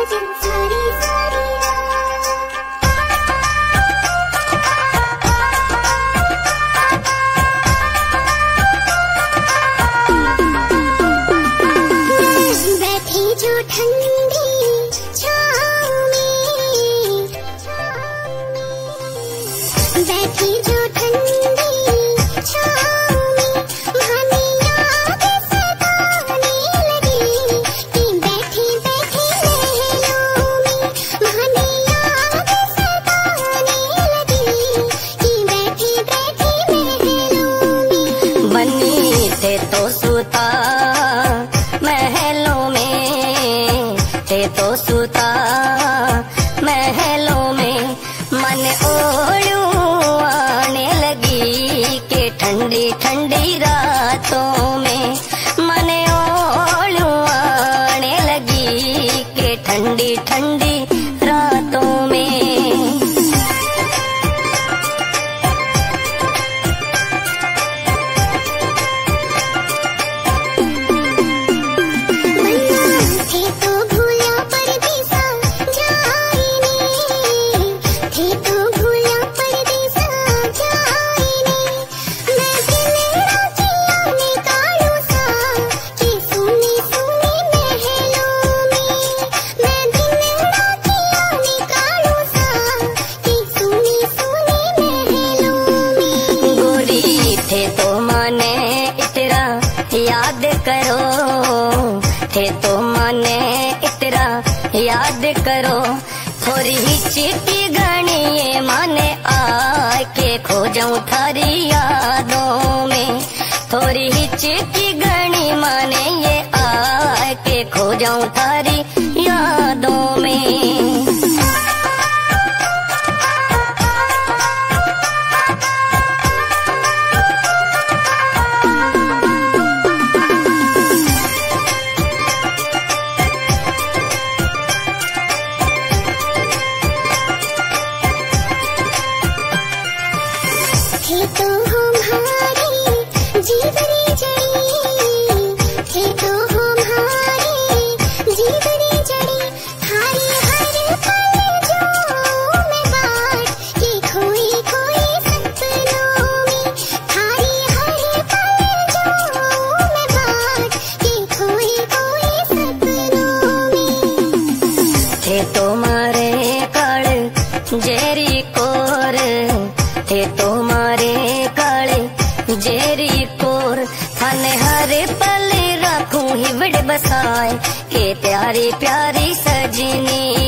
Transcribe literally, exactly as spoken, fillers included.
ठंडी ठंडी रातों में मन ओलू आने लगी के ठंडी ठंडी रातों में। याद करो थे तो मने इतरा याद करो थोड़ी ही चिट्ठी घनी ये माने आके खो जाऊं थारी यादों में। थोड़ी ही चिट्ठी घनी माने ये आके खो जाऊं थारी यादों में। थे तो हमारे जीवनी जड़ी, थे तो हमारे जीवनी जड़ी, थारी हर पल जो मैं बात के खोई खोई सपनों में। थारी हर पल जो मैं बात के खोई खोई सपनों में। थे तुम्हारे काल जेरी कोर, थे तुम्हारे काले जेरी कोर, थाने हरे पल रखूं हिवड़ बसाए के प्यारी प्यारी सजनी।